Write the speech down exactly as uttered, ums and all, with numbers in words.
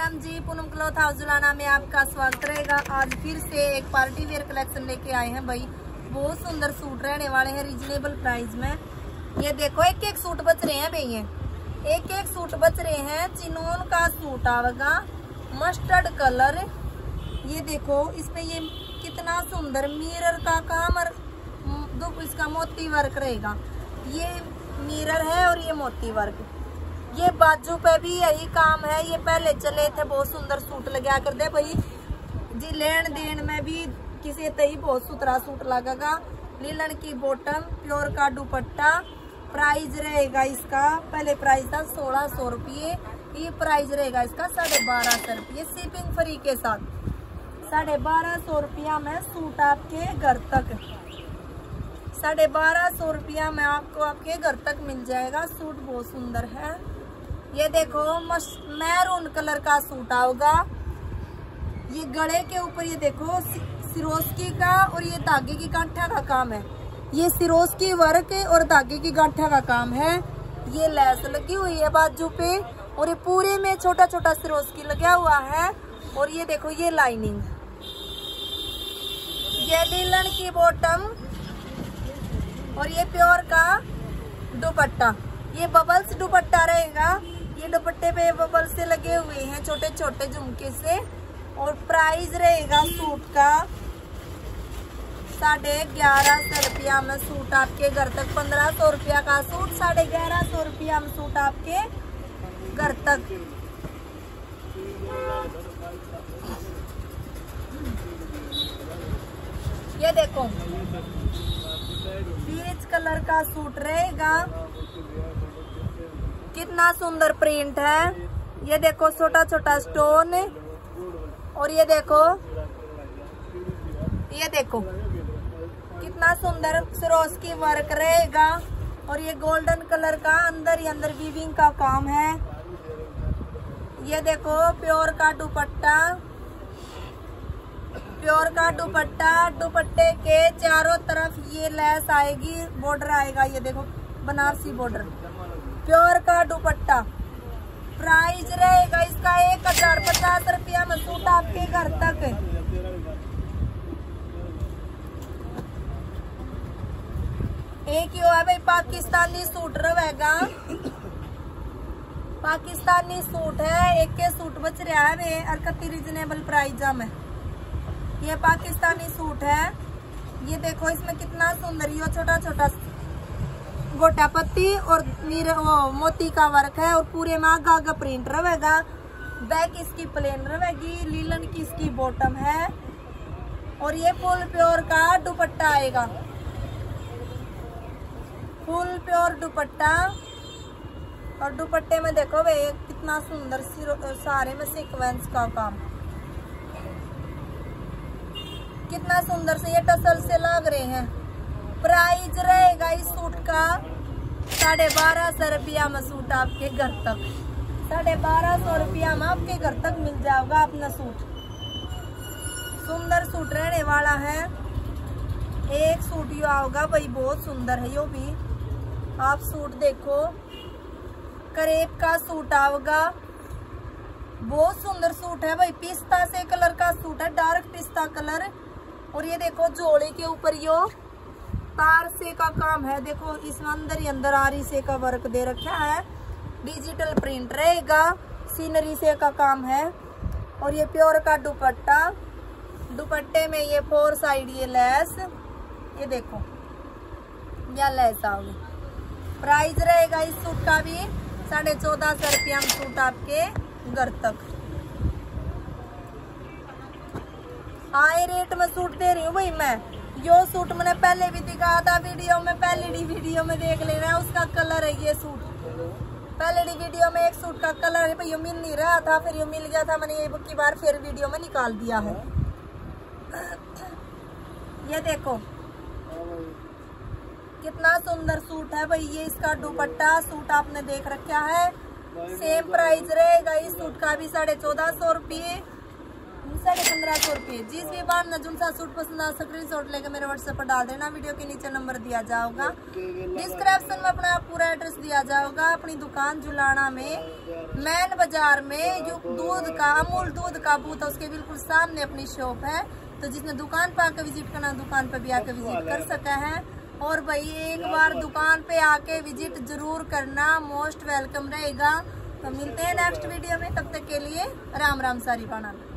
Ram ji, Poonam cloth house Julana में आपका स्वागत रहेगा। आज फिर से एक पार्टी वेयर कलेक्शन लेके आए हैं भाई। बहुत सुंदर सूट रहने वाले हैं रीजनेबल प्राइस में। ये देखो एक एक सूट बच रहे हैं भाई, ये एक एक सूट बच रहे हैं। चिनोन का सूट आवेगा, मस्टर्ड कलर। ये देखो इसमें ये कितना सुंदर मिरर का काम और इसका मोती वर्क रहेगा। ये मिरर है और ये मोती वर्क। ये बाजू पे भी यही काम है। ये पहले चले थे, बहुत सुंदर सूट लगा कर दे भाई जी। लेन देन में भी किसी तही बहुत सुथरा सूट लगेगा। लीलन की बॉटम, प्योर का दुपट्टा। प्राइस रहेगा इसका, पहले प्राइस था सोलह सौ रुपये, ये प्राइस रहेगा इसका साढ़े बारह सौ रुपये शिपिंग फ्री के साथ। साढ़े बारह सौ रुपया में सूट आपके घर तक, साढ़े बारह सौ रुपया में आपको आपके घर तक मिल जाएगा। सूट बहुत सुंदर है। ये देखो मस्त मैरून कलर का सूट आएगा। ये गले के ऊपर ये देखो सिरोस्की का और ये धागे की गांठा का काम है। ये सिरोस्की वर्क और धागे की गांठा का काम है। ये लेस लगी हुई है बाजू पे और ये पूरे में छोटा छोटा सिरोस्की लगा हुआ है। और ये देखो ये लाइनिंग, ये लीलन की बॉटम और ये प्योर का दुपट्टा। ये बबल्स दुपट्टा रहेगा। ये दुपट्टे पे बबल से लगे हुए हैं छोटे छोटे झुमके से। और प्राइस रहेगा सूट का साढ़े ग्यारह सौ रुपया में सूट आपके घर तक। पंद्रह सौ रुपया का सूट साढ़े ग्यारह सौ रुपया में सूट आपके घर तक। ये देखो पीच कलर का सूट रहेगा, कितना सुंदर प्रिंट है। ये देखो छोटा छोटा स्टोन। और ये देखो ये देखो कितना सुंदर सिरोस्की वर्क रहेगा। और ये गोल्डन कलर का अंदर ही अंदर वीविंग का काम है। ये देखो प्योर का दुपट्टा, प्योर का दुपट्टा। दुपट्टे के चारों तरफ ये लेस आएगी, बॉर्डर आएगा। ये देखो बनारसी बॉर्डर, प्योर का दुपट्टा। प्राइस रहेगा इसका एक हजार पचास रुपया में सूट आपके घर तक। एक यो है भाई पाकिस्तानी सूट रहेगा, पाकिस्तानी सूट है। एक के सूट बच रहा है वे और कति रिजनेबल प्राइस में। ये पाकिस्तानी सूट है। ये देखो इसमें कितना सुंदर ये छोटा छोटा गोटा पत्ती और वो मोती का वर्क है। और पूरे में आगा प्रिंट रहेगा। बैक इसकी प्लेन रहेगी। लीलन की इसकी बॉटम है। और ये फुल प्योर का दुपट्टा आएगा, फुल प्योर दुपट्टा। और दुपट्टे में देखो भाई कितना सुंदर सारे में सीक्वेंस का काम, कितना सुंदर से ये टसल से लग रहे हैं। प्राइस रहेगा इस सूट का साढ़े बारह सौ रुपया में सूट आपके घर तक। साढ़े बारह सौ रुपया में आपके घर तक मिल जाएगा अपना सूट। सुंदर सूट रहने वाला है। एक सूट यो आओगा भाई, बहुत सुंदर है यो भी। आप सूट देखो, करेब का सूट आओगा, बहुत सुंदर सूट है भाई। पिस्ता से कलर का सूट है, डार्क पिस्ता कलर। और ये देखो जोड़े के ऊपर यो तार से का काम है। देखो इसमें अंदर ही अंदर आरी से का वर्क दे रखा है। डिजिटल प्रिंट रहेगा, सीनरी से का काम है। और ये प्योर का दुपट्टा, दुपट्टे में ये फोर साइड ये लेस, ये देखो या लेस आओगी। प्राइस रहेगा इस सूट का भी साढ़े चौदह सौ रुपया में सूट आपके घर तक। हाई रेट में सूट दे रही हूँ भाई मैं। यो सूट मैंने पहले भी दिखाया था वीडियो में, पहले वीडियो में देख लेना है। उसका कलर है ये सूट। पहले वीडियो में एक सूट का कलर है भाई, यो मिल नहीं रहा था, फिर यो मिल गया था। मैंने ये की बार फिर वीडियो में निकाल दिया है। ये देखो कितना सुंदर सूट है भाई। ये इसका दुपट्टा सूट आपने देख रखा है। सेम प्राइस रहेगा इस सूट का भी साढ़े चौदह सौ रुपये। साढ़े पंद्रह सौ रुपये। जिस भी बार न जुन सा सूट पसंद आ स्क्रीन शॉट लेकर मेरे व्हाट्सएप पर डाल देना। वीडियो के नीचे नंबर दिया जाएगा, डिस्क्रिप्शन में अपना पूरा एड्रेस दिया जाएगा। अपनी दुकान जुलाना में मैन बाजार में जो दूध का अमूल दूध का बूथ है उसके बिल्कुल सामने अपनी शॉप है। तो जिसने दुकान पर आके विजिट करना दुकान पर भी आके विजिट कर सका है। और भाई एक बार दुकान पे आके विजिट जरूर करना, मोस्ट वेलकम रहेगा। तो मिलते हैं नेक्स्ट वीडियो में, तब तक के लिए राम राम सारी पाना।